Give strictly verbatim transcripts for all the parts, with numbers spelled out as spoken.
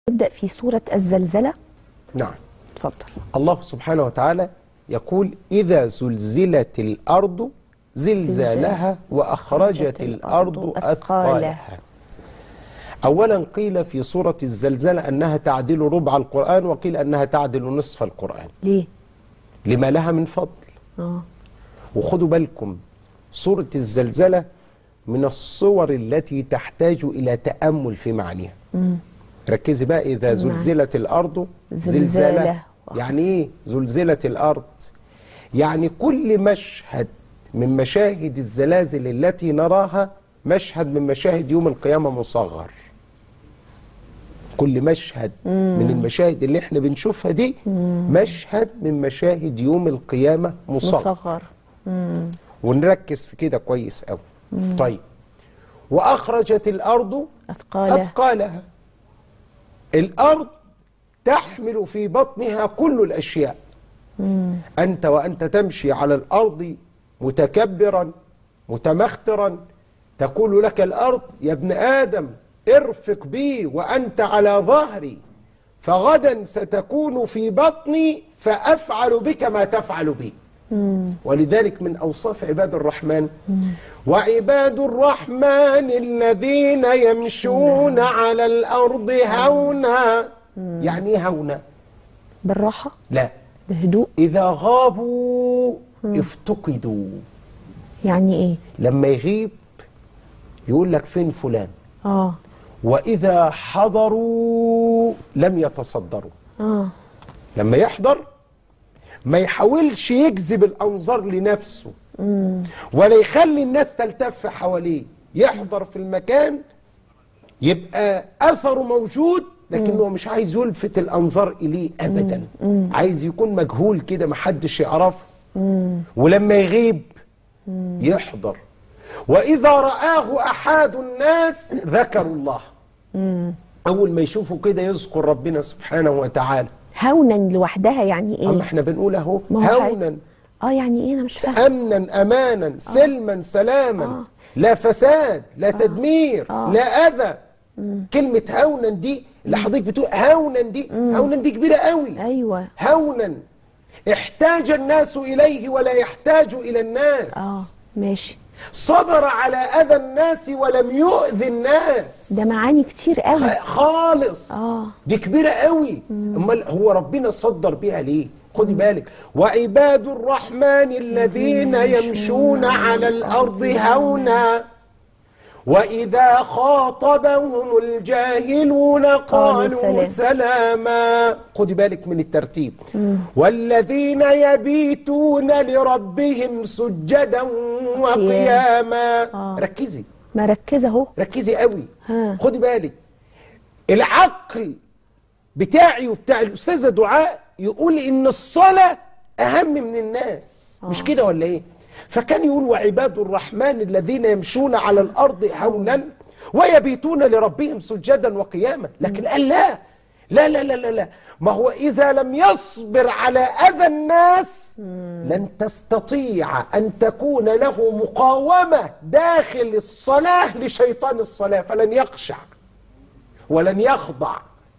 نبدأ في سورة الزلزلة. نعم. اتفضل. الله سبحانه وتعالى يقول: إذا زلزلت الأرض زلزالها وأخرجت الأرض أثقالها. أولا قيل في سورة الزلزلة أنها تعدل ربع القرآن، وقيل أنها تعدل نصف القرآن. ليه؟ لما لها من فضل. آه. وخدوا بالكم، سورة الزلزلة من الصور التي تحتاج إلى تأمل في معانيها. مم. ركزي بقى: إذا زلزلت الأرض زلزالها. يعني إيه زلزلت الأرض؟ يعني كل مشهد من مشاهد الزلازل التي نراها مشهد من مشاهد يوم القيامة مصغر. كل مشهد مم. من المشاهد اللي احنا بنشوفها دي مم. مشهد من مشاهد يوم القيامة مصغر, مصغر. مم. ونركز في كده كويس قوي. طيب، وأخرجت الأرض أثقالها. أثقالها. الأرض تحمل في بطنها كل الأشياء. مم. أنت وأنت تمشي على الأرض متكبرا متمخترا تقول لك الأرض: يا ابن آدم ارفق بي وأنت على ظهري، فغدا ستكون في بطني فأفعل بك ما تفعل بي. مم. ولذلك من أوصاف عباد الرحمن: مم. وعباد الرحمن الذين يمشون على الأرض هونا. مم. يعني ايه هونا؟ بالراحة؟ لا، بهدوء. إذا غابوا مم. افتقدوا. يعني ايه؟ لما يغيب يقول لك فين فلان. اه وإذا حضروا لم يتصدروا. اه لما يحضر ما يحاولش يجذب الأنظار لنفسه. مم. ولا يخلي الناس تلتف حواليه. يحضر في المكان يبقى أثره موجود، لكنه مم. مش عايز يلفت الأنظار إليه أبدا. مم. عايز يكون مجهول كده محدش يعرفه. مم. ولما يغيب مم. يحضر. وإذا رآه أحد الناس ذكروا الله. مم. أول ما يشوفوا كده يذكر ربنا سبحانه وتعالى. هونا لوحدها يعني إيه؟ أما إحنا بنقول أهو هونا. آه يعني إيه؟ أنا مش فاهمة. أمنا أمانا آه. سلما سلاما. آه. لا فساد لا آه. تدمير آه. لا أذى. مم. كلمة هونا دي اللي حضرتك بتقول هونا دي مم. هونا دي كبيرة قوي. أيوة. هونا احتاج الناس إليه ولا يحتاج إلى الناس. آه ماشي. صبر على أذى الناس ولم يؤذي الناس. ده معاني كتير قوي خالص. آه. دي كبيرة قوي. امال هو ربنا صدر بيها ليه؟ خدي بالك: وعباد الرحمن الذين يمشون على الأرض هونا وإذا خاطبهم الجاهلون قالوا سلاما. خدي بالك من الترتيب. مم. والذين يبيتون لربهم سجدا وقياما. آه. ركزي. مركزة اهو. ركزي قوي. ها. خدي بالك، العقل بتاعي وبتاع الأستاذة دعاء يقول إن الصلاة أهم من الناس. آه. مش كده ولا إيه؟ فكان يقول: وعباد الرحمن الذين يمشون على الأرض هونا ويبيتون لربهم سجدا وقياما. لكن قال لا لا لا لا لا, لا. ما هو إذا لم يصبر على أذى الناس لن تستطيع أن تكون له مقاومة داخل الصلاة لشيطان الصلاة، فلن يخشع ولن يخضع.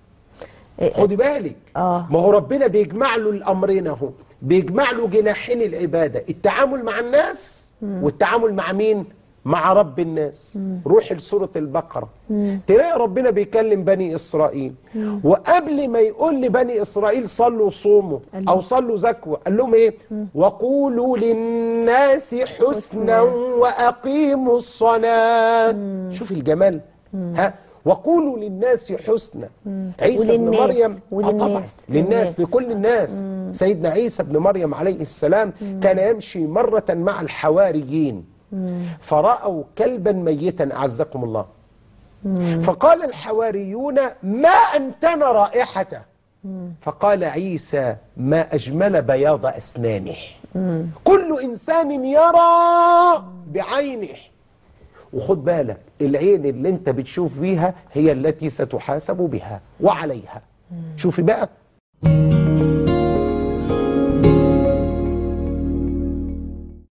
خدي بالك. آه. ما هو ربنا بيجمع له الأمرين اهو، بيجمع له جناحين العبادة: التعامل مع الناس مم. والتعامل مع مين؟ مع رب الناس. مم. روح لسورة البقرة مم. تلاقي ربنا بيكلم بني إسرائيل. مم. وقبل ما يقول لبني إسرائيل صلوا وصوموا أو صلوا زكوا قال لهم إيه؟ مم. وقولوا للناس حسنا وأقيموا الصلاة. مم. شوف الجمال. مم. ها؟ وقولوا للناس حسنا. عيسى ابن مريم آه طبعا للناس لكل الناس. مم. سيدنا عيسى ابن مريم عليه السلام مم. كان يمشي مرة مع الحواريين مم. فرأوا كلبا ميتا أعزكم الله. مم. فقال الحواريون: ما أنتن رائحته. مم. فقال عيسى: ما أجمل بياض أسنانه. مم. كل إنسان يرى بعينه. وخد بالك، العين اللي انت بتشوف بيها هي التي ستحاسب بها وعليها. مم. شوفي بقى: